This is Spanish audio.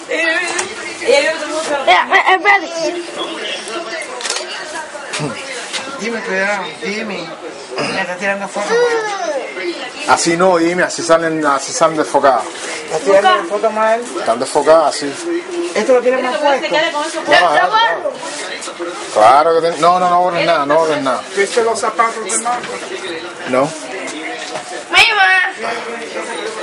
Espérate. Dime, cuidado, dime. Me está tirando fotos. Así no, dime, así salen desfocadas. ¿Está tirando fotos mal? Están desfocadas así. ¿Esto lo tiene más puesto? Claro que no borres nada, no borres nada. ¿Viste los zapatos de Marco? No. Mima.